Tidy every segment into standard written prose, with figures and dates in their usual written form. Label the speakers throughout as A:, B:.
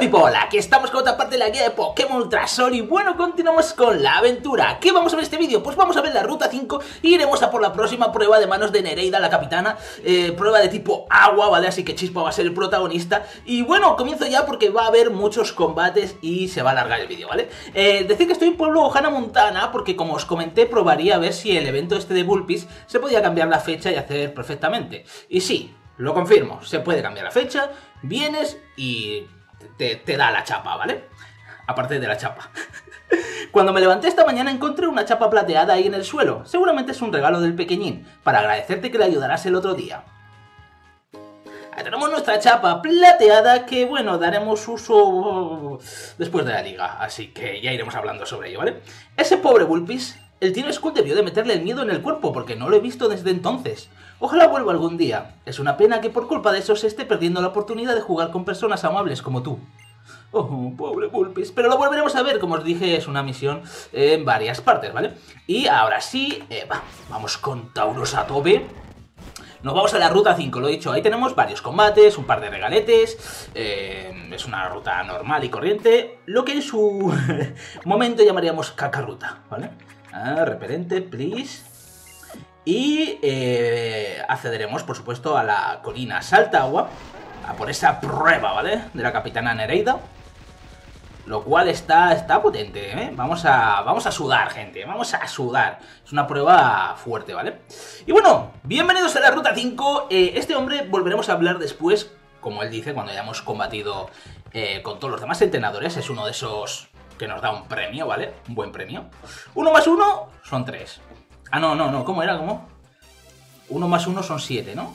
A: people, aquí estamos con otra parte de la guía de Pokémon Ultra Sol y bueno, continuamos con la aventura. ¿Qué vamos a ver en este vídeo? Pues vamos a ver la ruta 5 e iremos a por la próxima prueba de manos de Nereida, la capitana, prueba de tipo agua, ¿vale? Así que Chispa va a ser el protagonista y bueno, comienzo ya porque va a haber muchos combates y se va a alargar el vídeo, ¿vale? Decir que estoy en pueblo Hana Montana porque como os comenté probaría a ver si el evento este de Vulpix se podía cambiar la fecha y hacer perfectamente. Y sí, lo confirmo, se puede cambiar la fecha, vienes y te da la chapa, ¿vale? Aparte de la chapa. Cuando me levanté esta mañana encontré una chapa plateada ahí en el suelo. Seguramente es un regalo del pequeñín, para agradecerte que le ayudarás el otro día. Ahí tenemos nuestra chapa plateada que, bueno, daremos uso después de la liga, así que ya iremos hablando sobre ello, ¿vale? Ese pobre Vulpix, el Team Skull debió de meterle el miedo en el cuerpo porque no lo he visto desde entonces. Ojalá vuelva algún día. Es una pena que por culpa de eso se esté perdiendo la oportunidad de jugar con personas amables como tú. Oh, pobre Vulpix. Pero lo volveremos a ver, como os dije, es una misión en varias partes, ¿vale? Y ahora sí, vamos con Tauros a tope. Nos vamos a la ruta 5, lo he dicho, ahí tenemos varios combates, un par de regaletes, es una ruta normal y corriente, lo que en su momento llamaríamos cacarruta, ¿vale? Repelente, please. Y accederemos, por supuesto, a la colina Saltagua, a por esa prueba, ¿vale? De la capitana Nereida. Lo cual está potente, ¿eh? Vamos a sudar, gente, vamos a sudar. Es una prueba fuerte, ¿vale? Y bueno, bienvenidos a la Ruta 5. Este hombre volveremos a hablar después, como él dice, cuando hayamos combatido con todos los demás entrenadores. Es uno de esos que nos da un premio, ¿vale? Un buen premio. 1 más 1 son 3. Ah, no, ¿cómo era? ¿Cómo? 1 más 1 son 7, ¿no?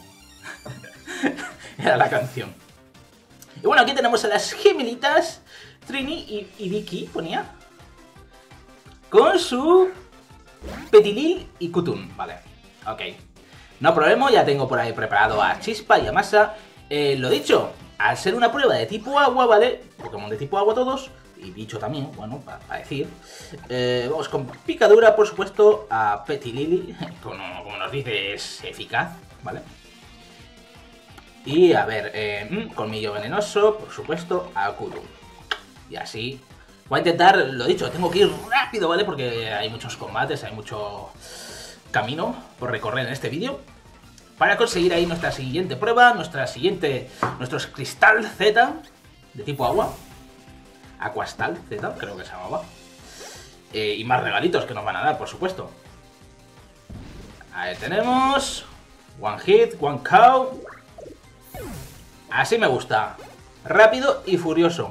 A: Era la canción. Y bueno, aquí tenemos a las gemelitas Trini y Vicky, ponía, con su Petilil y Kutun, vale, ok. No problema, ya tengo por ahí preparado a Chispa y a Masa. Lo dicho, al ser una prueba de tipo agua, ¿vale? Pokémon de tipo agua todos, y bicho también, bueno, para decir. Vamos con picadura, por supuesto, a Petilili, como nos dice, es eficaz, ¿vale? Y a ver, colmillo venenoso, por supuesto, a Kutun. Y así, voy a intentar, lo dicho, tengo que ir rápido, ¿vale? Porque hay muchos combates, hay mucho camino por recorrer en este vídeo. Para conseguir ahí nuestra siguiente prueba, nuestro Cristal Z de tipo agua. Aquastal Z, creo que se llamaba. Y más regalitos que nos van a dar, por supuesto. Ahí tenemos. One hit, one cow. Así me gusta. Rápido y furioso.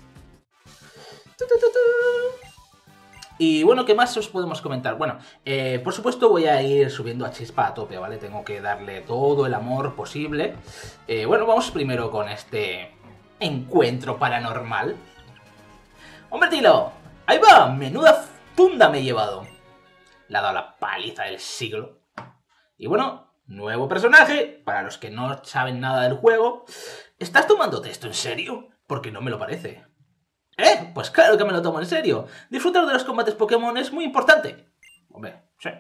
A: Y bueno, ¿qué más os podemos comentar? Bueno, por supuesto voy a ir subiendo a Chispa a tope, ¿vale? Tengo que darle todo el amor posible. Bueno, vamos primero con este encuentro paranormal. ¡Hombre, Tilo! ¡Ahí va! ¡Menuda tunda me he llevado! Le ha dado la paliza del siglo. Y bueno, nuevo personaje, para los que no saben nada del juego. ¿Estás tomándote esto en serio? Porque no me lo parece. Pues claro que me lo tomo en serio. Disfrutar de los combates Pokémon es muy importante. Hombre, sí.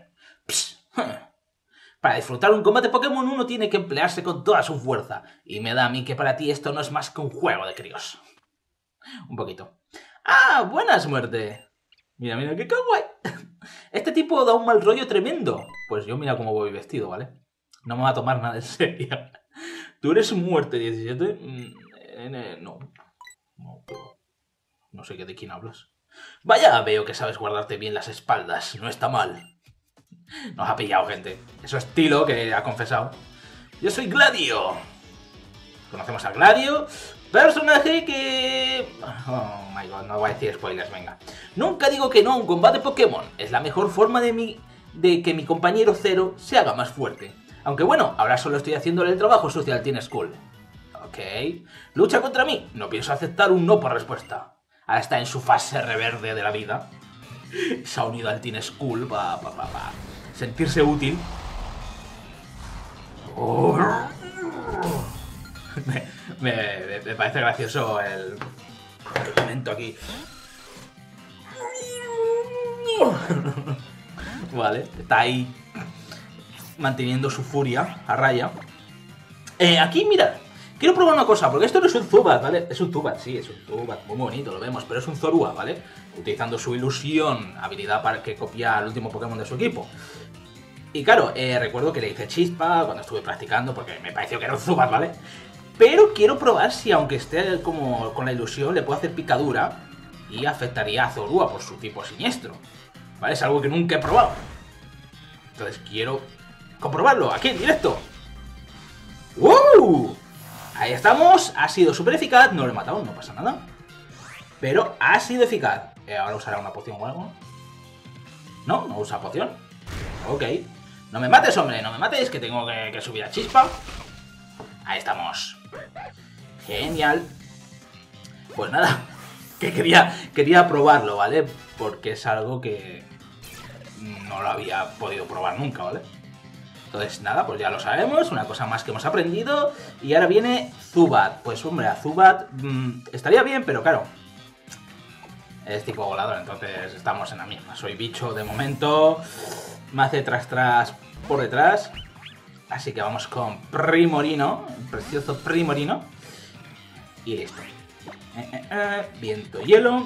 A: Para disfrutar un combate Pokémon uno tiene que emplearse con toda su fuerza. Y me da a mí que para ti esto no es más que un juego de críos. Un poquito. ¡Ah! ¡Buenas, muerte! Mira, mira, qué kawaii. Este tipo da un mal rollo tremendo. Pues yo mira cómo voy vestido, ¿vale? No me va a tomar nada en serio. ¿Tú eres muerte 17? No. No sé de quién hablas. Vaya, veo que sabes guardarte bien las espaldas. No está mal. Nos ha pillado, gente. Eso es Tilo, que ha confesado. Yo soy Gladio. Conocemos a Gladio. Personaje que... Oh my god, no voy a decir spoilers, venga. Nunca digo que no a un combate Pokémon. Es la mejor forma de que mi compañero Zero se haga más fuerte. Aunque bueno, ahora solo estoy haciéndole el trabajo sucio al Team Skull. Ok. Lucha contra mí. No pienso aceptar un no por respuesta. Ahora está en su fase reverde de la vida. Se ha unido al Team Skull para sentirse útil. Oh. Me parece gracioso el momento aquí. Vale, está ahí manteniendo su furia a raya. Aquí, mirad. Quiero probar una cosa, porque esto no es un Zubat, ¿vale? Es un Zubat, sí, es un Zubat, muy bonito, lo vemos, pero es un Zorua, ¿vale? Utilizando su ilusión, habilidad para que copia al último Pokémon de su equipo. Y claro, recuerdo que le hice chispa cuando estuve practicando, porque me pareció que era un Zubat, ¿vale? Pero quiero probar si, aunque esté como con la ilusión, le puedo hacer picadura y afectaría a Zorua por su tipo siniestro, ¿vale? Es algo que nunca he probado. Entonces quiero comprobarlo aquí en directo. ¡Wow! Ahí estamos, ha sido súper eficaz, no lo he matado, no pasa nada. Pero ha sido eficaz. Ahora usará una poción o algo. ¿No? ¿No usa poción? Ok. No me mates, hombre, no me mates, que tengo que subir a chispa. Ahí estamos. Genial. Pues nada, que quería probarlo, ¿vale? Porque es algo que no lo había podido probar nunca, ¿vale? Entonces nada, pues ya lo sabemos, una cosa más que hemos aprendido. Y ahora viene Zubat. Pues hombre, a Zubat estaría bien, pero claro, es tipo volador, entonces estamos en la misma. Soy bicho de momento, me hace tras por detrás. Así que vamos con Primorino, el precioso Primorino. Y listo. Viento hielo.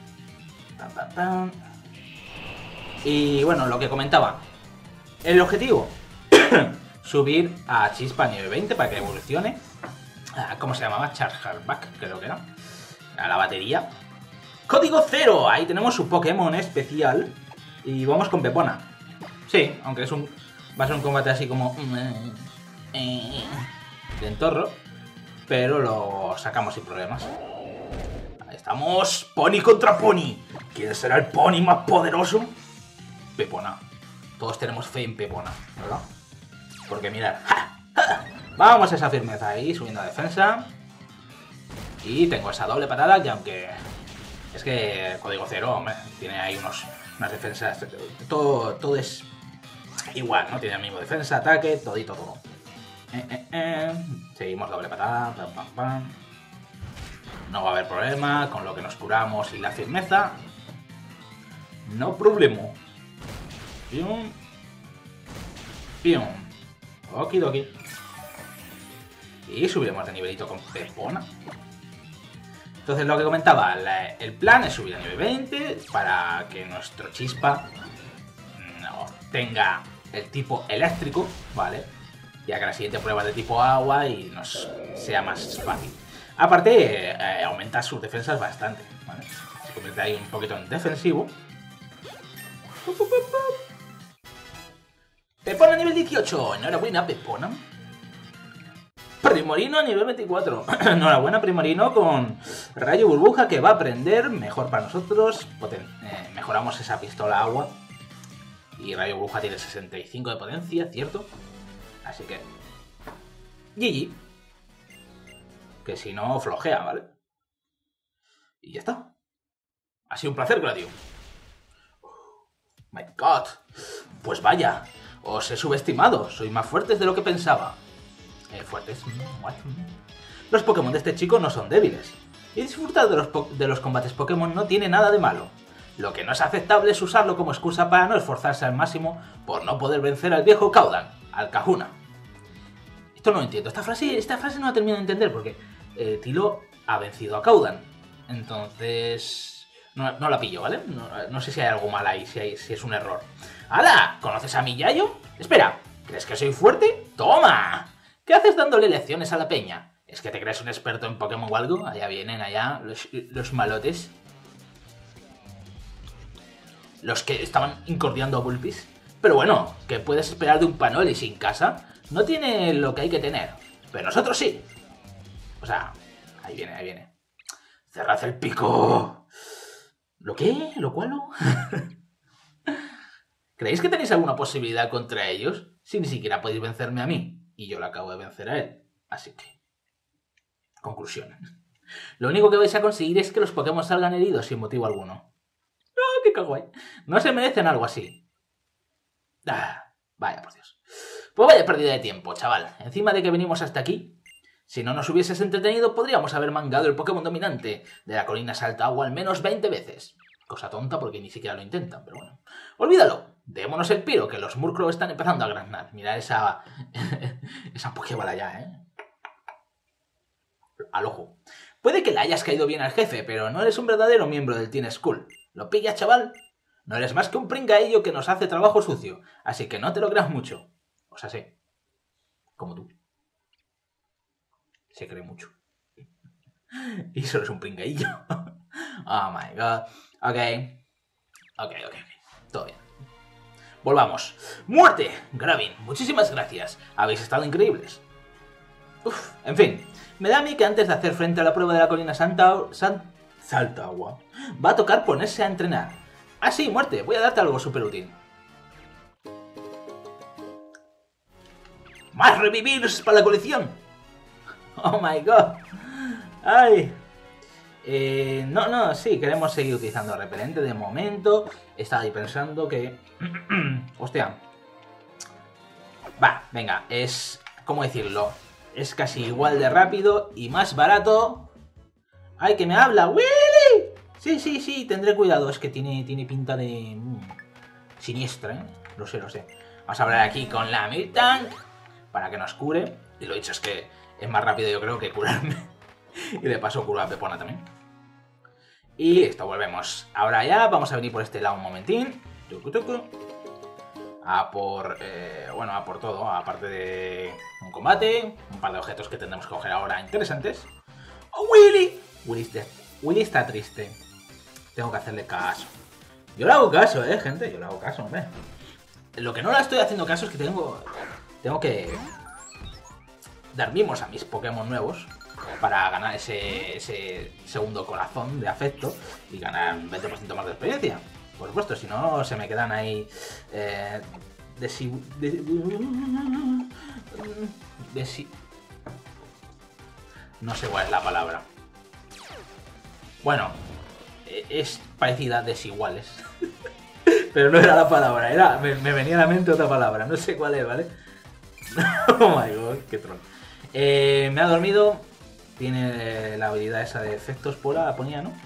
A: Y bueno, lo que comentaba. El objetivo, subir a Chispa nivel 20 para que evolucione. ¿Cómo se llamaba? Chargeback, creo que era. A la batería. Código 0. Ahí tenemos su Pokémon especial. Y vamos con Pepona. Sí, aunque va a ser un combate así como de entorro. Pero lo sacamos sin problemas. Ahí estamos. Pony contra Pony. ¿Quién será el Pony más poderoso? Pepona. Todos tenemos fe en Pepona, ¿verdad? Porque mirad, vamos a esa firmeza ahí, subiendo la defensa. Y tengo esa doble patada, que aunque es que Código 0, hombre, tiene ahí unas defensas. Todo es igual, ¿no? Tiene el mismo defensa, ataque, todito todo. Seguimos doble patada, pam, pam, pam. No va a haber problema con lo que nos curamos y la firmeza. No problema. Pium. Pium. Okidoki. Y subiremos de nivelito con Pepona. Entonces lo que comentaba, el plan es subir a nivel 20 para que nuestro Chispa tenga el tipo eléctrico, ¿vale? Ya que la siguiente prueba es de tipo agua y nos sea más fácil. Aparte, aumenta sus defensas bastante, ¿vale? Se convierte ahí un poquito en defensivo. Pepona a nivel 18. Enhorabuena, Pepona. Primorino a nivel 24. Enhorabuena, Primorino, con Rayo Burbuja, que va a aprender. Mejor para nosotros. Mejoramos esa pistola agua. Y Rayo Burbuja tiene 65 de potencia, ¿cierto? Así que... GG. Que si no, flojea, ¿vale? Y ya está. Ha sido un placer, Gladio. My God. Pues vaya. Os he subestimado. Sois más fuertes de lo que pensaba. ¿Fuertes? What? Los Pokémon de este chico no son débiles. Y disfrutar de los combates Pokémon no tiene nada de malo. Lo que no es aceptable es usarlo como excusa para no esforzarse al máximo por no poder vencer al viejo Caudan, al Kahuna. Esto no lo entiendo. Esta frase no la termino de entender porque Tilo ha vencido a Caudan. Entonces... No la pillo, ¿vale? No sé si hay algo mal ahí, si es un error. ¡Hala! ¿Conoces a mi Yayo? Espera, ¿crees que soy fuerte? ¡Toma! ¿Qué haces dándole lecciones a la peña? ¿Es que te crees un experto en Pokémon o algo? Allá vienen, allá, los malotes. Los que estaban incordiando a Bulpis. Pero bueno, ¿qué puedes esperar de un Panoli sin casa? No tiene lo que hay que tener. Pero nosotros sí. O sea, ahí viene, ahí viene. ¡Cerrad el pico! ¿Lo qué? ¿Lo cual no? ¿Creéis que tenéis alguna posibilidad contra ellos? Si ni siquiera podéis vencerme a mí. Y yo lo acabo de vencer a él. Así que... Conclusión. Lo único que vais a conseguir es que los Pokémon salgan heridos sin motivo alguno. ¡Oh, qué kawaii! No se merecen algo así. Vaya, por Dios. Pues vaya pérdida de tiempo, chaval. Encima de que venimos hasta aquí, si no nos hubieses entretenido, podríamos haber mangado el Pokémon dominante de la colina Salta Agua al menos 20 veces. Cosa tonta porque ni siquiera lo intentan, pero bueno. Olvídalo. Démonos el piro, que los Murkrow están empezando a graznar. Mirad esa Pokéball allá, ¿eh? al ojo. Puede que le hayas caído bien al jefe, pero no eres un verdadero miembro del Teen School. ¿Lo pillas, chaval? No eres más que un pringaillo que nos hace trabajo sucio, así que no te lo creas mucho. O sea, sí. Como tú. Se cree mucho. Y solo es un pringaillo. Oh my god. Ok. Todo bien. Volvamos. ¡Muerte! Gravin, muchísimas gracias. Habéis estado increíbles. Uf, en fin. Me da a mí que antes de hacer frente a la prueba de la colina Saltagua, va a tocar ponerse a entrenar. Ah, sí, Muerte. Voy a darte algo súper útil. ¡Más revivirs para la colección! Oh my god. Ay. Sí, queremos seguir utilizando repelente de momento. Estaba ahí pensando que... Hostia. Va, venga, es... ¿Cómo decirlo? Es casi igual de rápido y más barato. ¡Ay, que me habla! ¡Willy! Sí, tendré cuidado. Es que tiene pinta de... siniestra, ¿eh? Lo sé. Vamos a hablar aquí con la Miltank para que nos cure. Y lo dicho es que es más rápido, yo creo, que curarme. Y de paso curo a Pepona también. Y listo, volvemos. Ahora ya vamos a venir por este lado un momentín. A por... a por todo. Aparte de un combate. Un par de objetos que tendremos que coger ahora interesantes. ¡Oh, Willy! Willy está triste. Tengo que hacerle caso. Yo le hago caso, gente. Yo le hago caso, hombre. Lo que no le estoy haciendo caso es que tengo que dar mimos a mis Pokémon nuevos para ganar ese segundo corazón de afecto y ganar un 20% más de experiencia. Por supuesto, si no se me quedan ahí no sé cuál es la palabra. Bueno, es parecida a desiguales. Pero no era la palabra, me venía a la mente otra palabra, no sé cuál es, ¿vale? Oh my god, qué troll. Me ha dormido. Tiene la habilidad esa de efectos pola, ponía, ¿no?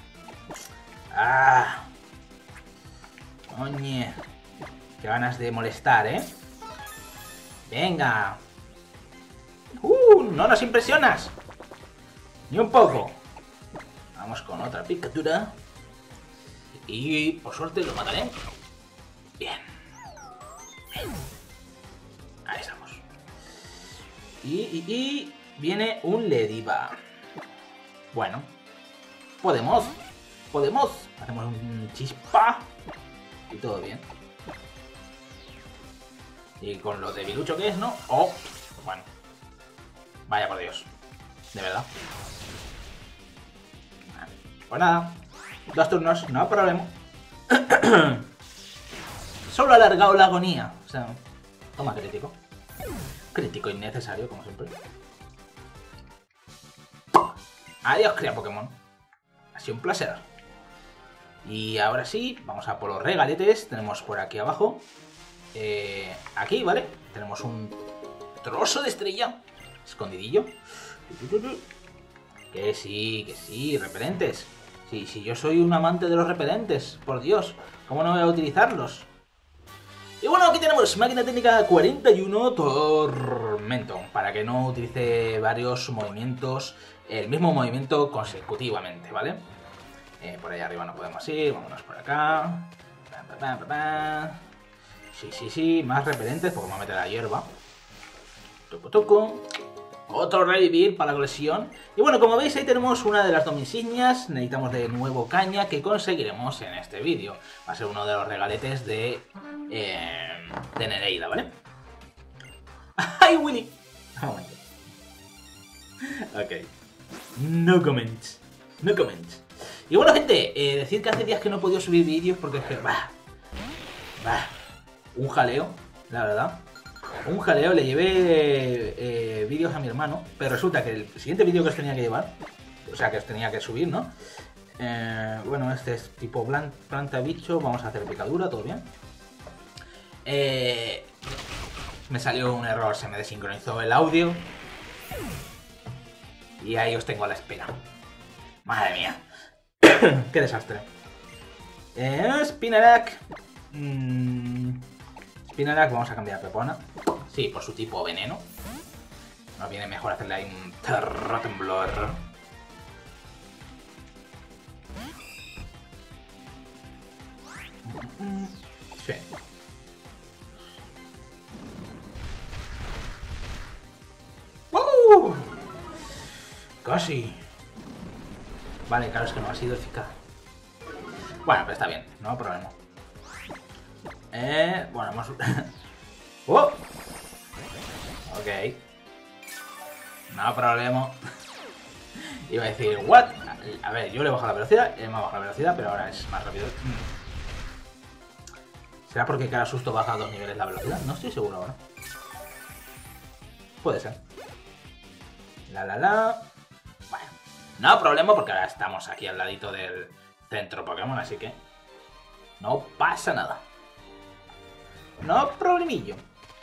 A: ¡Ah! Oñe. Qué ganas de molestar, ¿eh? ¡Venga! ¡No nos impresionas! Ni un poco. Vamos con otra picadura. Y por suerte lo mataré. Bien. Ahí estamos. Y viene un Lediva. Bueno. Podemos. Hacemos un chispa. Y todo bien. Y con lo debilucho que es, ¿no? Oh, bueno. Vaya por Dios. De verdad. Pues nada. 2 turnos, no hay problema. Solo ha alargado la agonía. O sea, toma crítico. Crítico innecesario, como siempre. Adiós, cría Pokémon. Ha sido un placer. Y ahora sí, vamos a por los regaletes. Tenemos por aquí abajo. Aquí, ¿vale? Tenemos un trozo de estrella. Escondidillo. Que sí, repelentes. Sí, yo soy un amante de los repelentes. Por Dios, ¿cómo no voy a utilizarlos? Y bueno, aquí tenemos máquina técnica 41 Tormento. Para que no utilice varios movimientos, el mismo movimiento consecutivamente, ¿vale? Por ahí arriba no podemos ir, vámonos por acá. Sí, más repelentes, porque me voy a meter la hierba. Toco. Otro revivir para la colección. Y bueno, como veis ahí tenemos una de las dos insignias. Necesitamos de nuevo caña que conseguiremos en este vídeo. Va a ser uno de los regaletes de Nereida, ¿vale? ¡Ay, Willy! Un momento. Ok. No comments. Y bueno, gente, decir que hace días que no he podido subir vídeos porque es que... un jaleo, la verdad. Un jaleo, le llevé vídeos a mi hermano, pero resulta que el siguiente vídeo que os tenía que llevar, o sea, que os tenía que subir, ¿no? Bueno, este es tipo planta bicho, vamos a hacer picadura, todo bien. Me salió un error, se me desincronizó el audio. Y ahí os tengo a la espera. Madre mía. Qué desastre. Spinarak. Spinarak, vamos a cambiar a Pepona. Sí, por su tipo veneno. Nos viene mejor hacerle ahí un terratemblor. Sí. Casi. Vale, claro, es que no ha sido eficaz. Bueno, pero está bien, no hay problema. Bueno, hemos... ¡Oh! Ok. No problema. Iba a decir, ¿what? A ver, yo le he bajado la velocidad, me ha bajado la velocidad, pero ahora es más rápido. ¿Será porque cada susto baja 2 niveles la velocidad? No estoy seguro ahora. Puede ser. Bueno, no problema porque ahora estamos aquí al ladito del centro Pokémon, así que no pasa nada. No problemillo.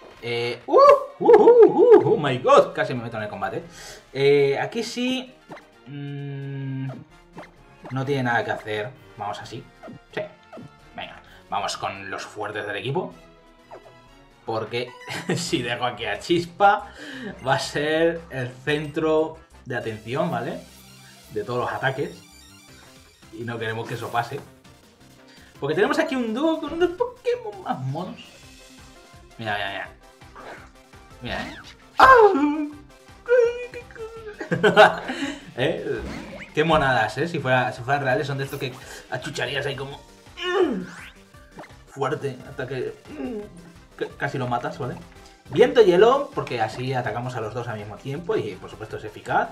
A: Oh my god, casi me meto en el combate. Aquí sí. No tiene nada que hacer. Vamos así. Sí. Venga, vamos con los fuertes del equipo. Porque si dejo aquí a Chispa, va a ser el centro de atención, ¿vale? De todos los ataques. Y no queremos que eso pase. Porque tenemos aquí un dúo con unos Pokémon más monos. Mira, mira, mira. Mira, qué monadas, si fueran reales, son de estos que achucharías ahí como fuerte hasta que casi lo matas, ¿vale? Viento hielo, porque así atacamos a los dos al mismo tiempo y por supuesto es eficaz.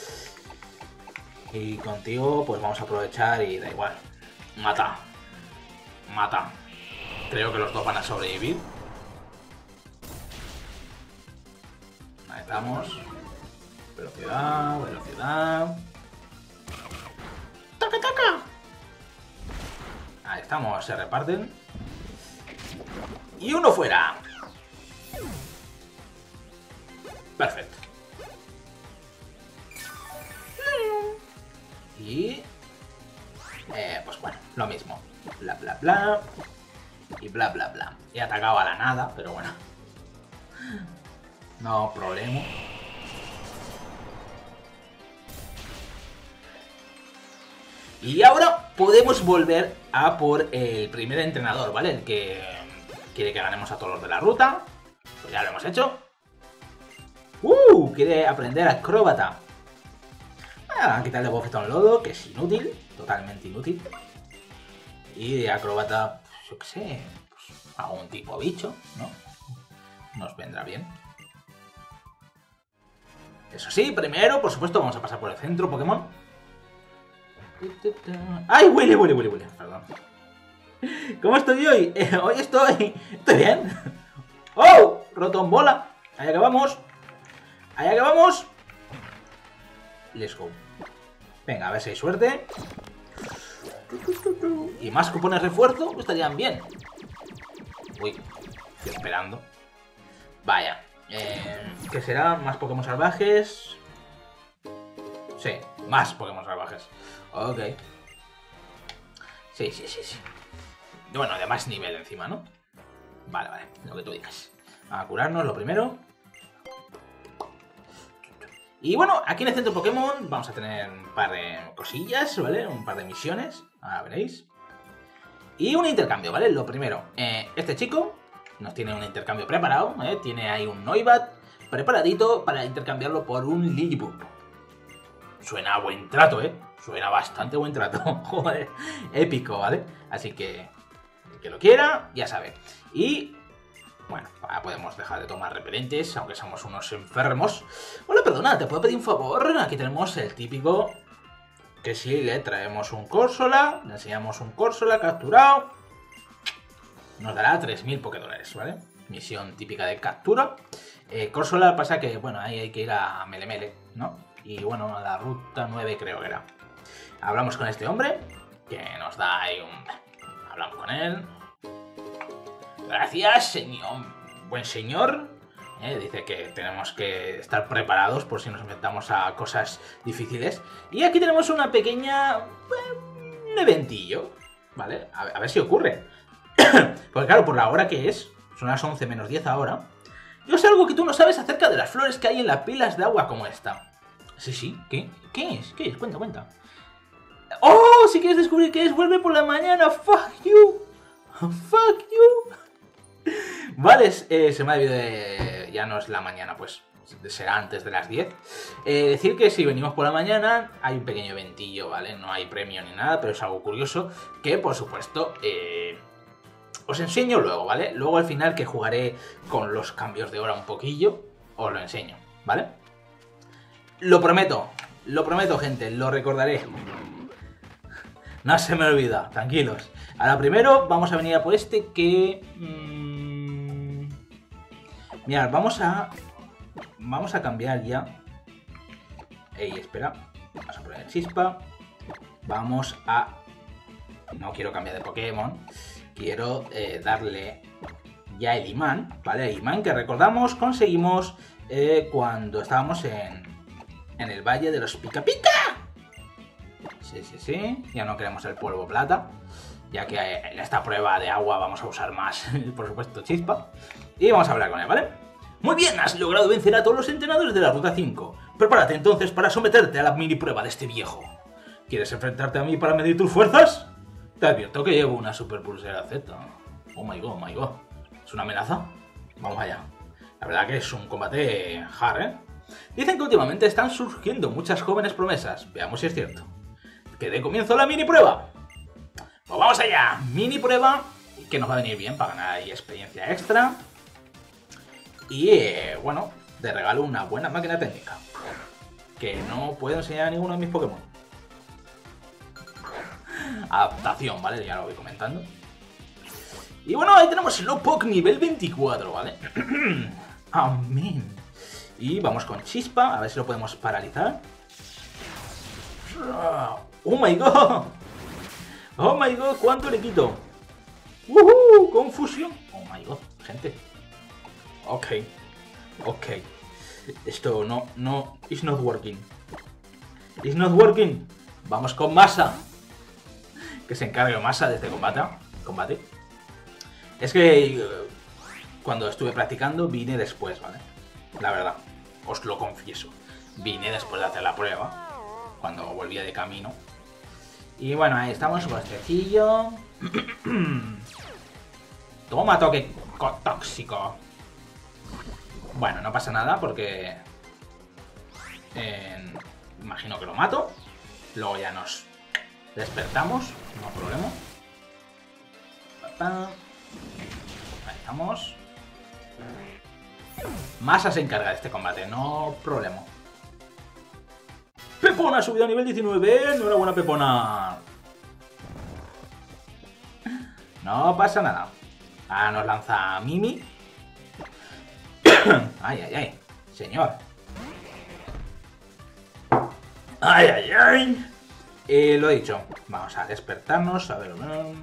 A: Y contigo pues vamos a aprovechar y da igual. Mata. Mata. Creo que los dos van a sobrevivir. Ahí estamos. Velocidad, velocidad. ¡Taca, taca! Ahí estamos, se reparten. Y uno fuera. Perfecto. Y... pues bueno, lo mismo. Bla, bla, bla. Y bla, bla, bla. He atacado a la nada, pero bueno. No problema. Y ahora podemos volver a por el primer entrenador, ¿vale? El que quiere que ganemos a todos los de la ruta. Pues ya lo hemos hecho. Quiere aprender acróbata. A quitarle bofetón lodo, que es inútil. Totalmente inútil. Y de acróbata, pues, yo qué sé, pues, algún tipo bicho, ¿no? Nos vendrá bien. Eso sí, primero, por supuesto, vamos a pasar por el centro Pokémon. ¡Ay, huele! Perdón. ¿Cómo estoy hoy? Hoy estoy bien. ¡Oh! Rotombola. Allá que vamos. Allá que vamos. Let's go. Venga, a ver si hay suerte. Y más cupones refuerzo estarían bien. Uy, estoy esperando. Vaya. ¿Qué será? ¿Más Pokémon salvajes? Sí, más Pokémon salvajes. Ok. Sí. Bueno, de más nivel encima, ¿no? Vale, lo que tú digas. A curarnos lo primero. Y bueno, aquí en el centro Pokémon vamos a tener un par de cosillas, ¿vale? Un par de misiones, ahora veréis. Y un intercambio, ¿vale? Lo primero, este chico nos tiene un intercambio preparado, ¿eh? Tiene ahí un Noibat preparadito para intercambiarlo por un Lillipup. Suena a buen trato, ¿eh? Suena bastante buen trato. Joder, épico, ¿vale? Así que el que lo quiera, ya sabe. Y... bueno, podemos dejar de tomar repelentes, aunque somos unos enfermos. Hola, perdona, ¿te puedo pedir un favor? Aquí tenemos el típico... que si le traemos un Corsola, le enseñamos un Corsola capturado, nos dará 3000 Pokédólares, ¿vale? Misión típica de captura. Corsola pasa que, bueno, ahí hay que ir a Melemele, ¿no? Y bueno, a la ruta 9 creo que era. Hablamos con este hombre, que nos da ahí un... hablamos con él... Gracias, señor. Buen señor. Dice que tenemos que estar preparados por si nos enfrentamos a cosas difíciles. Y aquí tenemos una pequeña... un eventillo. ¿Vale? A ver si ocurre. Porque claro, por la hora que es, son las 11 menos 10 ahora. Yo sé algo que tú no sabes acerca de las flores que hay en las pilas de agua como esta. Sí, sí, ¿qué? ¿Qué es? ¿Qué es? Cuenta, cuenta. ¡Oh! Si quieres descubrir qué es, vuelve por la mañana. ¡Fuck you! ¡Fuck you! Vale, se me ha debido de... Ya no es la mañana, pues será antes de las 10. Decir que si venimos por la mañana hay un pequeño eventillo, ¿vale? No hay premio ni nada, pero es algo curioso que, por supuesto, os enseño luego, ¿vale? Luego al final, que jugaré con los cambios de hora un poquillo, os lo enseño, ¿vale? Lo prometo, gente, lo recordaré. No se me olvida, tranquilos. Ahora primero vamos a venir a por este que... Mirad, vamos a cambiar ya. Ey, espera. Vamos a poner chispa. Vamos a... No quiero cambiar de Pokémon. Quiero darle ya el imán, ¿vale? El imán que recordamos conseguimos cuando estábamos en el Valle de los Pica Pica. Sí, sí, sí. Ya no queremos el polvo plata, ya que en esta prueba de agua vamos a usar más, por supuesto, chispa. Y vamos a hablar con él, ¿vale? Muy bien, has logrado vencer a todos los entrenadores de la Ruta 5. Prepárate entonces para someterte a la mini prueba de este viejo. ¿Quieres enfrentarte a mí para medir tus fuerzas? Te advierto que llevo una super pulsera Z. Oh my god, oh my god. ¿Es una amenaza? Vamos allá. La verdad que es un combate hard, ¿eh? Dicen que últimamente están surgiendo muchas jóvenes promesas. Veamos si es cierto. Que dé comienzo la mini prueba. Pues vamos allá. Mini prueba que nos va a venir bien para ganar ahí experiencia extra. Y bueno, de regalo una buena máquina técnica. Que no puedo enseñar a ninguno de mis Pokémon. Adaptación, ¿vale? Ya lo voy comentando. Y bueno, ahí tenemos Slowpoke nivel 24, ¿vale? Amén. Y vamos con chispa, a ver si lo podemos paralizar. ¡Oh my god! ¡Oh my god! ¿Cuánto le quito? ¡Confusión! ¡Oh my god! Gente. Ok. Ok. Esto no... It's not working. It's not working. Vamos con Masa. Que se encargue Masa de este combate. Es que cuando estuve practicando vine después, ¿vale? La verdad, os lo confieso. Vine después de hacer la prueba, cuando volvía de camino. Y bueno, ahí estamos, bostecillo. Toma toque tóxico. Bueno, no pasa nada porque... imagino que lo mato. Luego ya nos despertamos, no hay problema. Ahí estamos. Masa se encarga de este combate, no problema. Pepona ha subido a nivel 19. Enhorabuena, Pepona. No pasa nada. Ahora nos lanza Mimi. Ay, ay, ay. Señor. Ay, ay, ay. Lo he dicho. Vamos a despertarnos. A ver.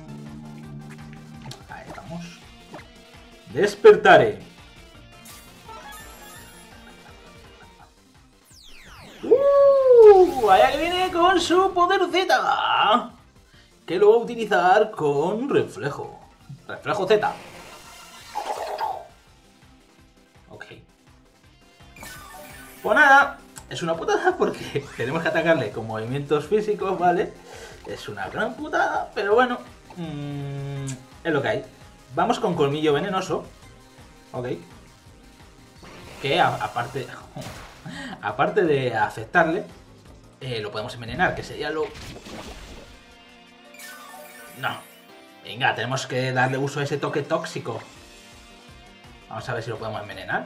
A: Ahí estamos. Despertaré. Vaya que viene con su poder Z. Que lo va a utilizar con reflejo. Reflejo Z. Ok. Pues nada. Es una putada porque tenemos que atacarle con movimientos físicos, ¿vale? Es una gran putada, pero bueno. Es lo que hay. Vamos con colmillo venenoso. Ok. Que aparte... aparte de afectarle, lo podemos envenenar, que sería lo... No. Venga, tenemos que darle uso a ese toque tóxico. Vamos a ver si lo podemos envenenar.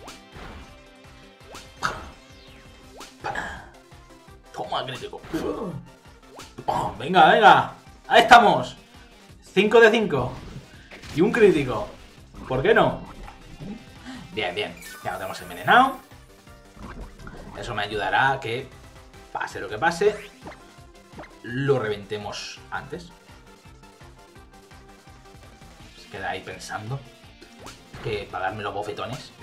A: Toma, crítico. Oh, venga, venga. Ahí estamos. 5 de 5. Y un crítico. ¿Por qué no? Bien, bien. Ya lo tenemos envenenado. Eso me ayudará a que, pase lo que pase, lo reventemos antes. Se queda ahí pensando que para darme los bofetones.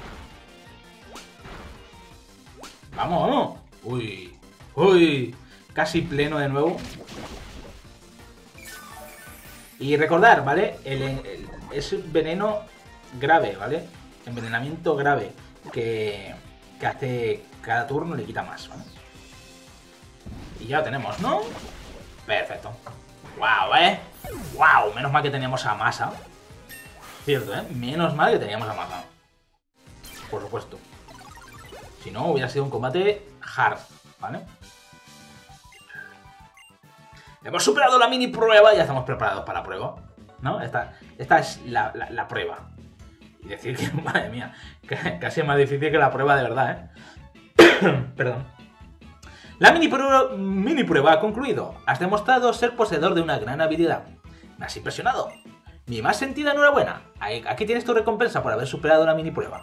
A: ¡Vamos, vamos! ¡Uy! ¡Uy! Casi pleno de nuevo. Y recordar, ¿vale? Es veneno grave, ¿vale? envenenamiento grave que hace cada turno le quita más, ¿vale? Y ya lo tenemos, ¿no? Perfecto. ¡Wow, ¡Wow! Menos mal que teníamos a Masa. Cierto, menos mal que teníamos a Masa. Por supuesto. Si no, hubiera sido un combate hard, ¿vale? Hemos superado la mini prueba y ya estamos preparados para la prueba, ¿no? Esta es la prueba. Y decir que, madre mía, casi es más difícil que la prueba de verdad, Perdón. La mini prueba ha concluido. Has demostrado ser poseedor de una gran habilidad. Me has impresionado. Mi más sentida enhorabuena. Aquí tienes tu recompensa por haber superado la mini prueba.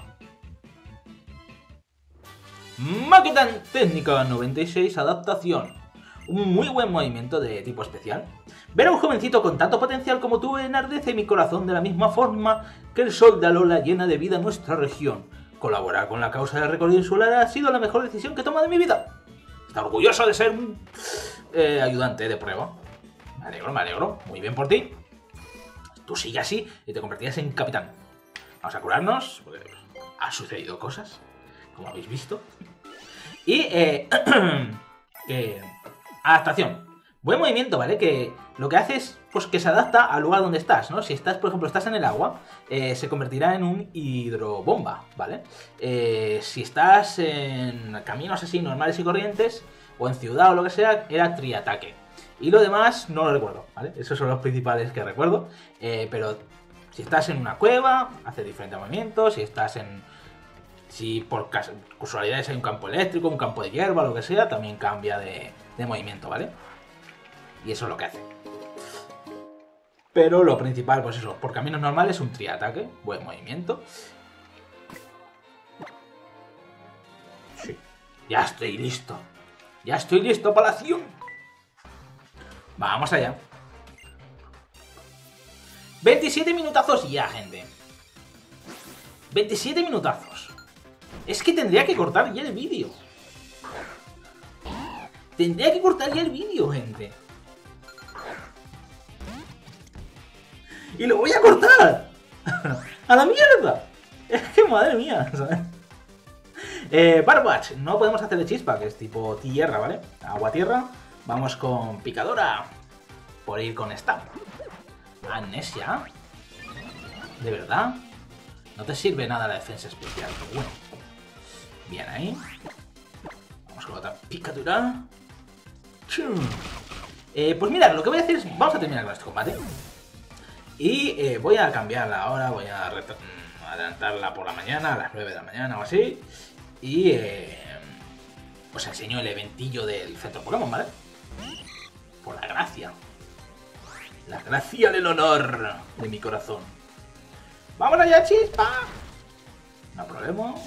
A: Maqueta técnica 96 adaptación. Un muy buen movimiento de tipo especial. Ver a un jovencito con tanto potencial como tú enardece mi corazón de la misma forma que el sol de Alola llena de vida nuestra región. Colaborar con la causa del recorrido insular ha sido la mejor decisión que he tomado en mi vida. Está orgulloso de ser un ayudante de prueba. Me alegro. Muy bien por ti. Tú sigue así y te convertirás en capitán. Vamos a curarnos, porque ha sucedido cosas, como habéis visto. Y, adaptación. Buen movimiento, ¿vale? Que lo que hace es pues, que se adapta al lugar donde estás, ¿no? Si estás, por ejemplo, estás en el agua, se convertirá en un hidrobomba, ¿vale? Si estás en caminos así normales y corrientes, o en ciudad o lo que sea, era triataque. Y lo demás no lo recuerdo, ¿vale? Esos son los principales que recuerdo. Pero si estás en una cueva, hace diferentes movimientos. Si estás en... Si por casualidades hay un campo eléctrico, un campo de hierba, lo que sea, también cambia de movimiento, ¿vale? Y eso es lo que hace. Pero lo principal, pues eso, por caminos normales, un triataque, buen movimiento. Sí, ya estoy listo. Ya estoy listo para la acción. Vamos allá. 27 minutazos ya, gente. 27 minutazos. Es que tendría que cortar ya el vídeo. Tendría que cortar ya el vídeo, gente. Y lo voy a cortar. ¡A la mierda! Es que madre mía, ¿sabes? Barbach, no podemos hacerle chispa, que es tipo tierra, ¿vale? Agua-tierra. Vamos con picadora. Por ir con stab. Amnesia. ¿De verdad? No te sirve nada la defensa especial, pero bueno. Bien ahí. Vamos con otra picadura. Pues mirad, lo que voy a hacer es... Vamos a terminar con este combate. Y voy a cambiarla ahora. Voy a adelantarla por la mañana, a las 9 de la mañana o así. Y os enseño el eventillo del centro Pokémon, ¿vale? Por la gracia. La gracia del honor de mi corazón. ¡Vamos allá, chispa! No hay problema.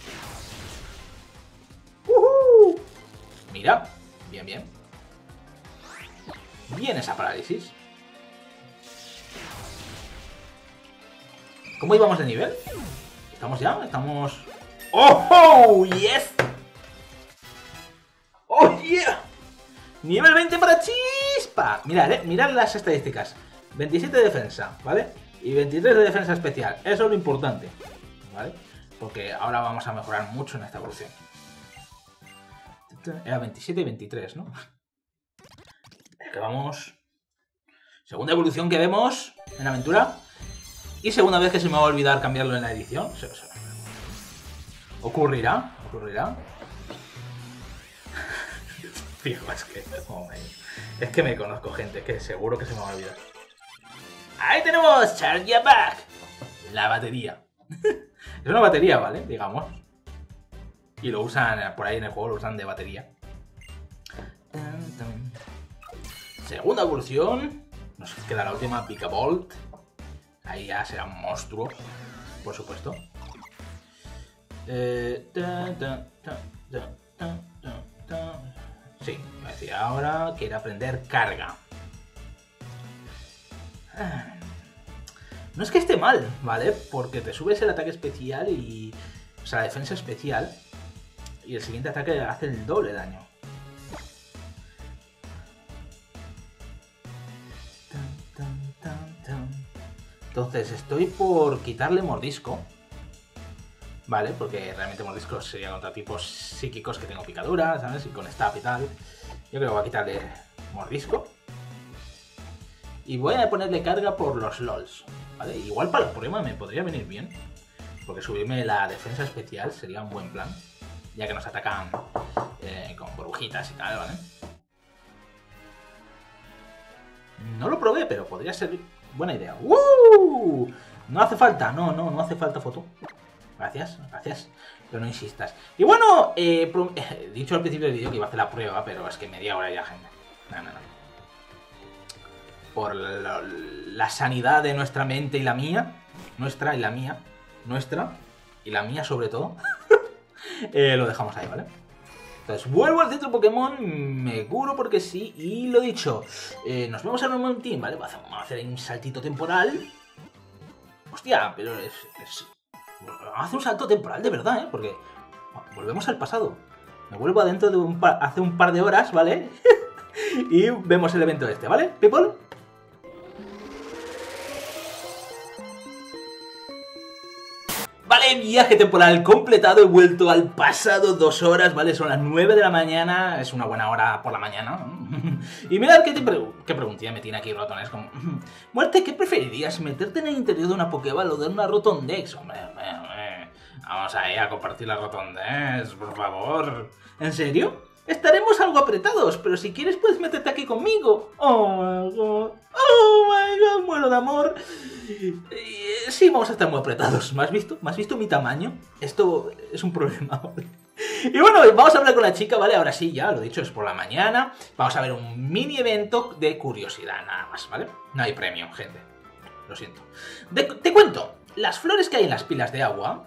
A: Mira, bien, bien. Bien esa parálisis. ¿Cómo íbamos de nivel? ¿Estamos ya? Estamos... ¡Oh, yes! ¡Oh, yeah! Nivel 20 para chispa. Mirad, mirad las estadísticas. 27 de defensa, ¿vale? Y 23 de defensa especial. Eso es lo importante, ¿vale? Porque ahora vamos a mejorar mucho en esta evolución. Era 27 y 23, ¿no? Es que vamos... Segunda evolución que vemos en aventura. Y segunda vez que se me va a olvidar cambiarlo en la edición. Ocurrirá. Fijo, es que me conozco, gente. Es que seguro que se me va a olvidar. Ahí tenemos Charge Back. La batería. Es una batería, ¿vale? Digamos. Y lo usan por ahí en el juego, lo usan de batería. Segunda evolución. Nos queda la última, Pikabolt. Ahí ya será un monstruo, por supuesto. Sí, me decía ahora quiere aprender carga. No es que esté mal, ¿vale? Porque te subes el ataque especial y... O sea, la defensa especial. Y el siguiente ataque hace el doble daño. Entonces estoy por quitarle mordisco. ¿vale? Porque realmente mordisco sería contra tipos psíquicos que tengo picadura, ¿sabes? Y con stab y tal. Yo creo que voy a quitarle mordisco. Y voy a ponerle carga por los LOLs, ¿vale? Igual para el problema me podría venir bien. Porque subirme la defensa especial sería un buen plan. Ya que nos atacan con burbujitas y tal, ¿vale? No lo probé, pero podría ser buena idea. ¡Uh! No hace falta, no hace falta foto. Gracias, pero no insistas. Y bueno, he dicho al principio del vídeo que iba a hacer la prueba, pero es que media hora ya, gente. No. Por la sanidad de nuestra mente y la mía. Nuestra y la mía. Nuestra y la mía sobre todo. Lo dejamos ahí, ¿vale? Entonces, vuelvo al centro Pokémon, me curo porque sí, y lo dicho, nos vemos en un momentín, ¿vale? Vamos a hacer un saltito temporal. Hostia, pero vamos a hacer un salto temporal de verdad, ¿eh? Porque volvemos al pasado. Me vuelvo adentro de hace un par de horas, ¿vale? Y vemos el evento este, ¿vale, people? Vale, viaje temporal completado, he vuelto al pasado 2 horas, ¿vale? Son las 9 de la mañana, es una buena hora por la mañana, ¿no? Y mirad qué preguntilla me tiene aquí Rotonex, como... Muerte, ¿qué preferirías? ¿Meterte en el interior de una Pokéball o de una Rotondex? Hombre, vamos ahí a compartir la Rotondex, por favor. ¿En serio? Estaremos algo apretados, pero si quieres puedes meterte aquí conmigo. Oh my god, muero de amor. Sí, vamos a estar muy apretados. ¿Me has visto? ¿Me has visto mi tamaño? Esto es un problema. Y bueno, vamos a hablar con la chica, ¿vale? Ahora sí, ya lo he dicho, es por la mañana. Vamos a ver un mini evento de curiosidad, nada más, ¿vale? No hay premio, gente. Lo siento. Te cuento, las flores que hay en las pilas de agua...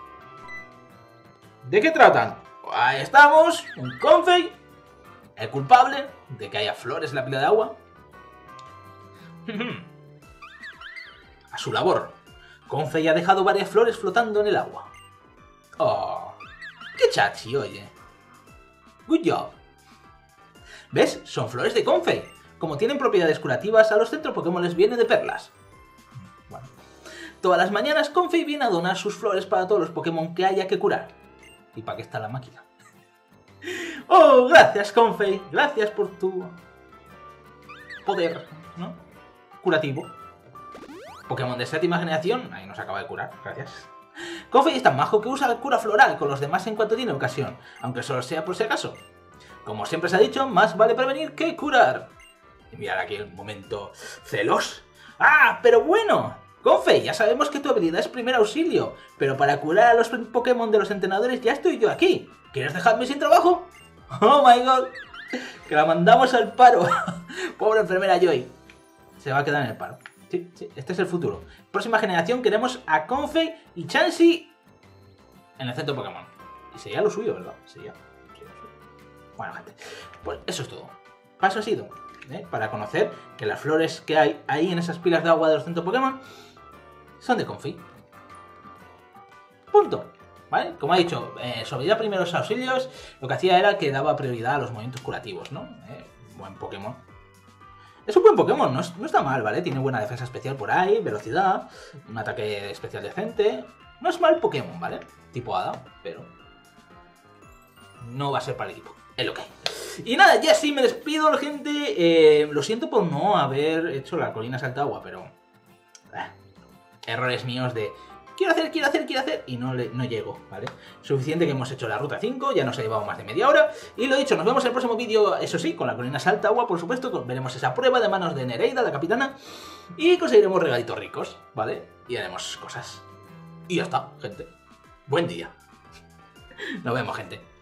A: ¿De qué tratan? Ahí estamos, un Comfey, el culpable de que haya flores en la pila de agua. A su labor, Comfey ha dejado varias flores flotando en el agua. Oh, qué chachi, oye. Good job. ¿Ves? Son flores de Comfey. Como tienen propiedades curativas, a los centros Pokémon les viene de perlas. Bueno. Todas las mañanas Comfey viene a donar sus flores para todos los Pokémon que haya que curar. ¿Y para qué está la máquina? Oh, gracias, Comfey. Gracias por tu poder, ¿no? Curativo. Pokémon de 7ª generación. Ahí nos acaba de curar, gracias. Comfey es tan majo que usa la cura floral con los demás en cuanto tiene ocasión, aunque solo sea por si acaso. Como siempre se ha dicho, más vale prevenir que curar. Y mirad aquí el momento celos. ¡Ah, pero bueno! Comfey, ya sabemos que tu habilidad es primer auxilio, pero para curar a los Pokémon de los entrenadores ya estoy yo aquí. ¿Quieres dejarme sin trabajo? ¡Oh my god! Que la mandamos al paro. Pobre enfermera Joy. Se va a quedar en el paro. Sí, este es el futuro. Próxima generación queremos a Comfey y Chansey en el centro Pokémon. Y sería lo suyo, ¿verdad? Sería lo suyo. Bueno, gente, pues eso es todo. Paso ha sido, para conocer que las flores que hay ahí en esas pilas de agua de los centros Pokémon son de Comfey. Punto. ¿Vale? Como ha dicho, sobre ya primeros auxilios, lo que hacía era que daba prioridad a los movimientos curativos, ¿no? Buen Pokémon. Es un buen Pokémon, no está mal, ¿vale? Tiene buena defensa especial por ahí, velocidad, un ataque especial decente. No es mal Pokémon, ¿vale? Tipo Hada, pero no va a ser para el equipo. Es lo que hay. Y nada, ya sí me despido, gente. Lo siento por no haber hecho la colina saltagua, pero... errores míos de... quiero hacer, y no llego, ¿vale? Suficiente que hemos hecho la ruta 5, ya nos ha llevado más de media hora. Y lo dicho, nos vemos en el próximo vídeo, eso sí, con la colina saltagua, por supuesto. Veremos esa prueba de manos de Nereida, la capitana. Y conseguiremos regalitos ricos, ¿vale? Y haremos cosas. Y ya está, gente. Buen día. Nos vemos, gente.